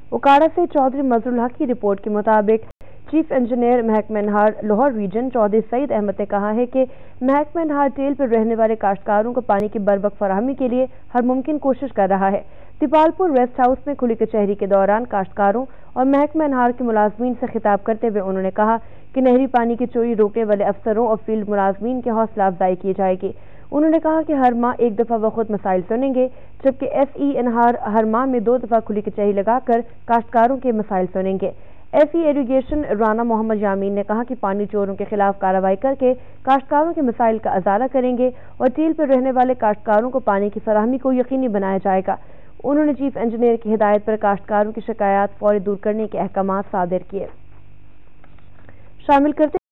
उकाड़ा से चौधरी मजरुल हक की रिपोर्ट के मुताबिक चीफ इंजीनियर महकमा नहार लाहौर रीजन चौधरी सईद अहमद ने कहा है कि महकमा नहार टेल पर रहने वाले काश्तकारों को पानी की बरवक्त फराहमी के लिए हर मुमकिन कोशिश कर रहा है। तिपालपुर रेस्ट हाउस में खुली कचहरी के दौरान काश्तकारों और महकमा नहार के मुलाजमीन से खिताब करते हुए उन्होंने कहा कि नहरी पानी की चोरी रोकने वाले अफसरों और फील्ड मुलाजमीन की हौसला अफजाई की जाएगी। उन्होंने कहा कि हर माह एक दफा वह खुद मसाइल सुनेंगे, जबकि FE नहार हर माह में 2 दफा खुली कचहरी लगाकर काश्तकारों के मसाइल सुनेंगे। FE इरिगेशन राना मोहम्मद यामीन ने कहा कि पानी चोरों के खिलाफ कार्रवाई करके काश्तकारों के मसाइल का अजाला करेंगे और टील पर रहने वाले काश्तकारों को पानी की फराहमी को यकीनी बनाया जाएगा। उन्होंने चीफ इंजीनियर की हिदायत पर काश्तकारों की शिकायत फौरी दूर करने के अहकाम सादिर किए। शामिल करते